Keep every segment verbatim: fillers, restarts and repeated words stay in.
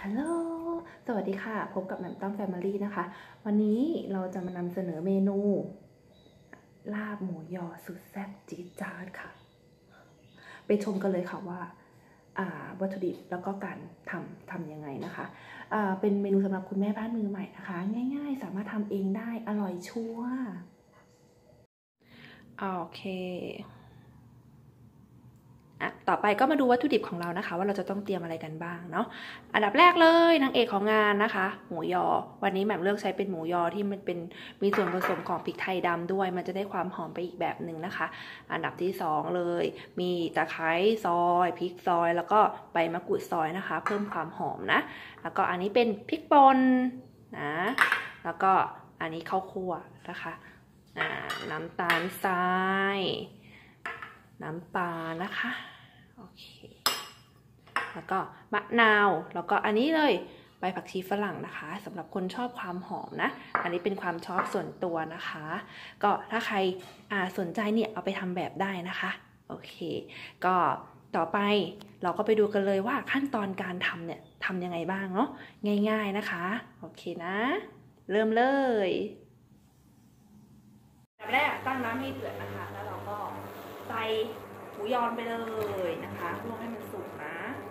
ฮัลโหลสวัสดีค่ะพบกับแหม่มตั้มแฟมิลี่นะคะวันนี้เราจะมานำเสนอเมนูลาบหมูยอสุดแซ่บจี๊ดจ๊าดค่ะไปชมกันเลยค่ะว่าวัตถุดิบแล้วก็การทำทำยังไงนะคะเป็นเมนูสำหรับคุณแม่บ้านมือใหม่นะคะง่ายๆสามารถทำเองได้อร่อยชัวร์โอเคอ่ะต่อไปก็มาดูวัตถุดิบของเรานะคะว่าเราจะต้องเตรียมอะไรกันบ้างเนาะอันดับแรกเลยนางเอกของงานนะคะหมูยอวันนี้แหม่มเลือกใช้เป็นหมูยอที่มันเป็นมีส่วนผสมของพริกไทยดำด้วยมันจะได้ความหอมไปอีกแบบหนึ่งนะคะอันดับที่สองเลยมีตะไคร้ซอยพริกซอยแล้วก็ใบมะกรูดซอยนะคะเพิ่มความหอมนะแล้วก็อันนี้เป็นพริกป่นนะแล้วก็อันนี้ข้าวคั่วนะคะน้ำตาลทรายน้ำปลานะคะโอเคแล้วก็มะนาวแล้วก็อันนี้เลยใบผักชีฝรั่งนะคะสำหรับคนชอบความหอมนะอันนี้เป็นความชอบส่วนตัวนะคะก็ถ้าใครอ่าสนใจเนี่ยเอาไปทำแบบได้นะคะโอเคก็ต่อไปเราก็ไปดูกันเลยว่าขั้นตอนการทำเนี่ยทำยังไงบ้างเนาะง่ายๆนะคะโอเคนะเริ่มเลยอันดับแรกตั้งน้ำให้เดือดนะคะแล้วเราก็ใส่หมูยอไปเลยนะคะลวกให้มันสุกนะ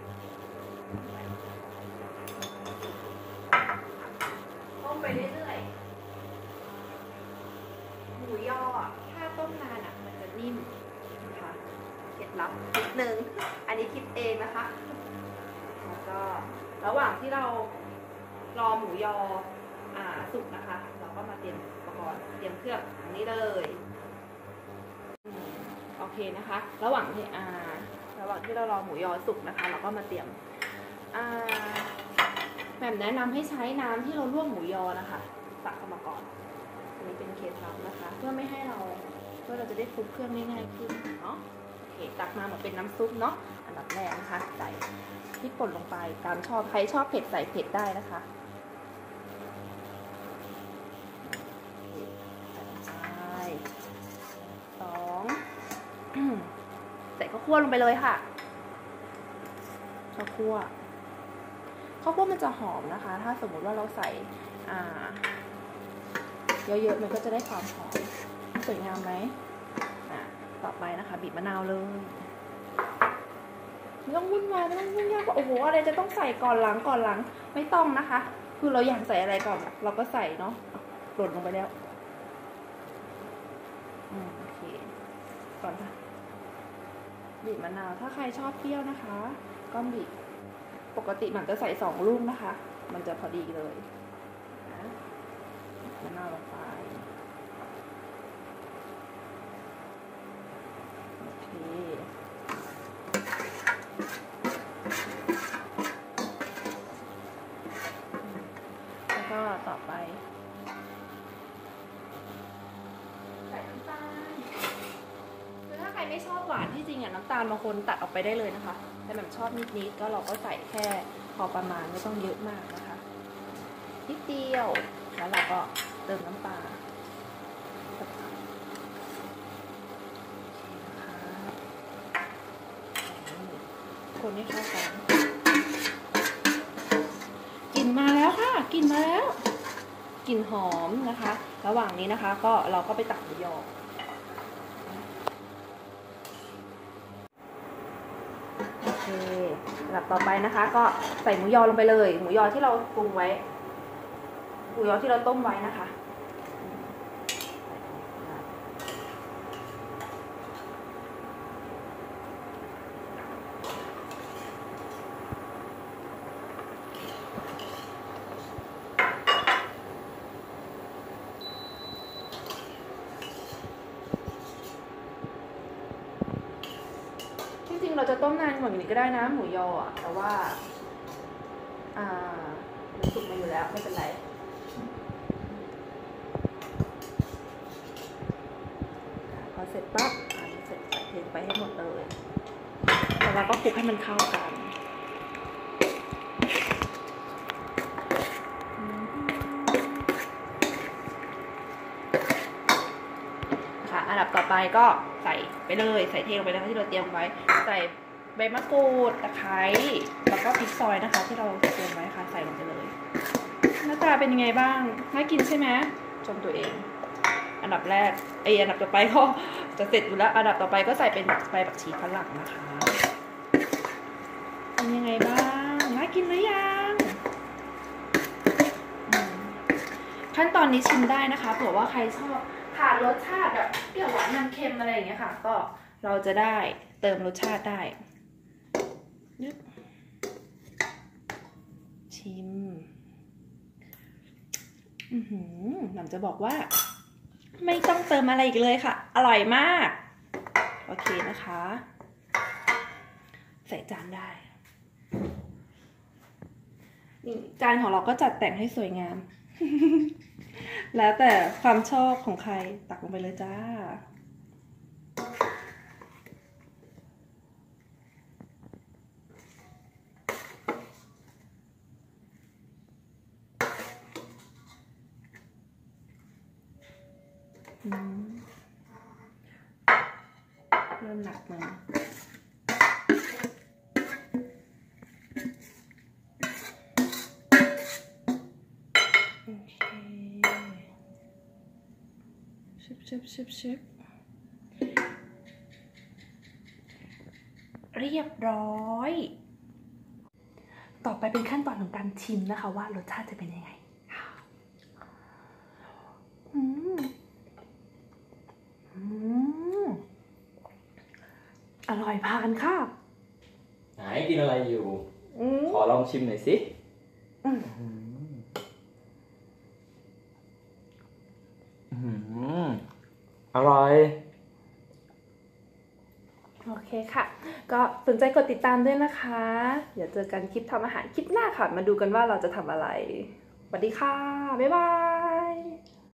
ต้มไปเรื่อยๆหมูยอถ้าต้มนานอ่ะมันจะนิ่มนะคะเคล็ดลับนิดนึงอันนี้คิดเองนะคะแล้วก็ระหว่างที่เรารอหมูยออ่าสุกนะคะเราก็มาเตรียมอุปกรณ์เตรียมเครื่องอันนี้เลยโอเคนะคะระหว่างที่อ่าระหว่างที่เรารอหมูยอสุกนะคะเราก็มาเตรียมอ่าแหม่มแนะนำให้ใช้น้ำที่เราลวกหมูยอนะคะตักเข้ามาก่อนอันนี้เป็นเคล็ดลับนะคะเพื่อไม่ให้เราเพื่อเราจะได้คลุกเครื่องได้ง่ายขึ้นเนาะโอเคตักมาเหมือนเป็นน้ำซุปเนาะอันดับแรกนะคะใส่พริกป่นลงไปตามชอบใครชอบเผ็ดใส่เผ็ดได้นะคะสองใส่ข้าวคั่วลงไปเลยค่ะข้าวคั่วข้าวคั่วมันจะหอมนะคะถ้าสมมุติว่าเราใส่อ่าเยอะๆมันก็จะได้ความหอมสวยงามไหมอ่ะต่อไปนะคะบีบมะนาวเลยไม่ต้องวุ่นวายไม่ต้องยุ่งยากว่าโอ้โหอะไรจะต้องใส่ก่อนหลังก่อนหลังไม่ต้องนะคะคือเราอยากใส่อะไรก่อนเราก็ใส่เนาะหล่นลงไปแล้วอืมโอเคก่อนค่ะบีบมะนาวถ้าใครชอบเปรี้ยวนะคะก็บีบปกติมันจะใส่สองลูกนะคะมันจะพอดีเลยนะมะนาวลงไปโอเคแล้วก็ต่อไปใส่น้ำตาลคือถ้าใครไม่ชอบหวานที่จริงอ่ะน้ำตาลบางคนตัดออกไปได้เลยนะคะแต่แบบชอบนิดๆก็เราก็ใส่แค่พอประมาณไม่ต้องเยอะมากนะคะนิดเดียวแล้วเราก็เติมน้ำปลาคนให้เข้ากันกลิ่นมาแล้วค่ะกลิ่นมาแล้วกลิ่นหอมนะคะระหว่างนี้นะคะก็เราก็ไปตักหมูยอโอเคลำดับต่อไปนะคะก็ใส่หมูยอลงไปเลยหมูยอที่เราปรุงไว้หมูยอที่เราต้มไว้นะคะจริงๆเราจะต้มนานกว่านี้ก็ได้นะหมูยออ่ะแต่ว่าอ่ามันสุกมาอยู่แล้วไม่เป็นไรพอเสร็จปั๊บอันนี้เสร็จใส่เทไปให้หมดเลยแล้วเราก็คลุกให้มันเข้ากันค่ะอันดับต่อไปก็ใส่ไปเลยใส่เทลงไปแล้วที่เราเตรียมไว้ใส่ใบมะกรูดตะไคร้แล้วก็พริกซอยนะคะที่เราเตรียมไว้ค่ะใส่ลงไปเลยหน้าตาเป็นยังไงบ้างน่ากินใช่ไหมชมตัวเองอันดับแรกไออันดับต่อไปก็จะเสร็จอยู่แล้วอันดับต่อไปก็ใส่เป็นใบผักชีฝรั่งนะคะเป็นยังไงบ้างน่ากินหรือยังขั้นตอนนี้ชิมได้นะคะเผื่อว่าใครชอบขาดรสชาติแบบเปรี้ยวหวานมันเค็มอะไรอย่างเงี้ยค่ะก็เราจะได้เติมรสชาติได้ชิมอือหือหนำจะบอกว่าไม่ต้องเติมอะไรอีกเลยค่ะอร่อยมากโอเคนะคะใส่จานได้นี่จานของเราก็จัดแต่งให้สวยงาม แล้วแต่ความชอบของใครตักลงไปเลยจ้าเริ่มหนักมือโอเคชิบชิบชิบชิบเรียบร้อยต่อไปเป็นขั้นตอนของการชิมนะคะว่ารสชาติจะเป็นยังไงอืมอืมอร่อยผ่านค่ะไหนกินอะไรอยู่ขอลองชิมหน่อยสิอร่อยโอเคค่ะก็สนใจกดติดตามด้วยนะคะเดี๋ยวเจอกันคลิปทำอาหารคลิปหน้าค่ะมาดูกันว่าเราจะทำอะไรสวัสดีค่ะบ๊ายบาย